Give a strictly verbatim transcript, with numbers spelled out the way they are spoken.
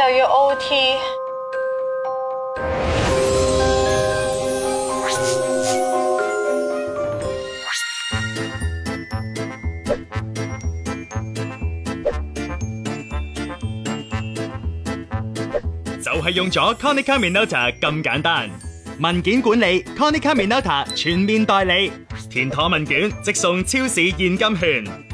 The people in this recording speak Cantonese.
又要 O T。 就係用咗 Konica Minolta 咁簡單，文件管理 Konica Minolta 全面代理，填妥問卷即送超市現金券。